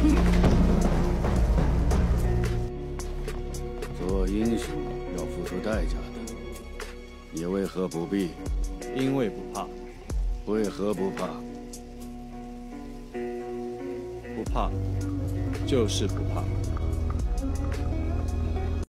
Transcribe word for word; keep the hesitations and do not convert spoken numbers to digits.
做英雄要付出代价的，你为何不必？ 因为不怕。 为何不怕？ 不怕，就是不怕。